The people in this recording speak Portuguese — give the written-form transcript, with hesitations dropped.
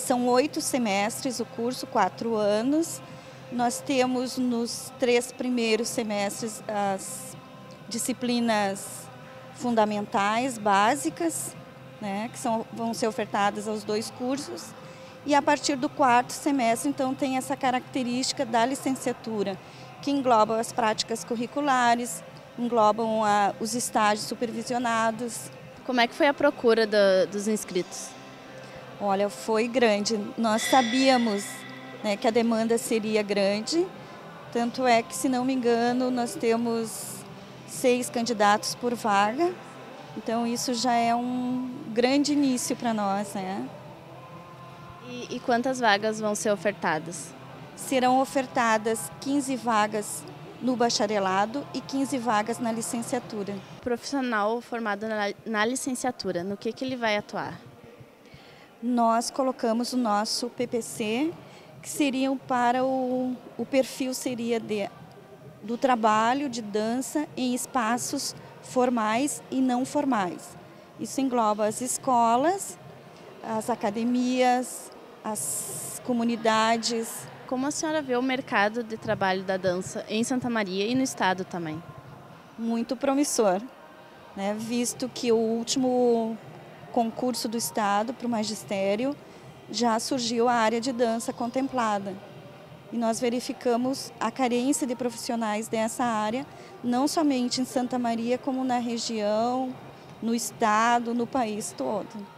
São 8 semestres o curso, 4 anos. Nós temos nos 3 primeiros semestres as disciplinas fundamentais, básicas, né, que vão ser ofertadas aos 2 cursos. E a partir do 4º semestre, então, tem essa característica da licenciatura, que engloba as práticas curriculares, englobam os estágios supervisionados. Como é que foi a procura dos inscritos? Olha, foi grande. Nós sabíamos, né, que a demanda seria grande, tanto é que, se não me engano, nós temos 6 candidatos por vaga, então isso já é um grande início para nós, né? E quantas vagas vão ser ofertadas? Serão ofertadas 15 vagas no bacharelado e 15 vagas na licenciatura. O profissional formado na licenciatura, no que ele vai atuar? Nós colocamos o nosso PPC, que seriam para o perfil seria do trabalho de dança em espaços formais e não formais. Isso engloba as escolas, as academias, as comunidades. Como a senhora vê o mercado de trabalho da dança em Santa Maria e no estado também? Muito promissor, né? Visto que o último concurso do estado para o magistério já surgiu a área de dança contemplada. E nós verificamos a carência de profissionais dessa área, não somente em Santa Maria, como na região, no estado, no país todo.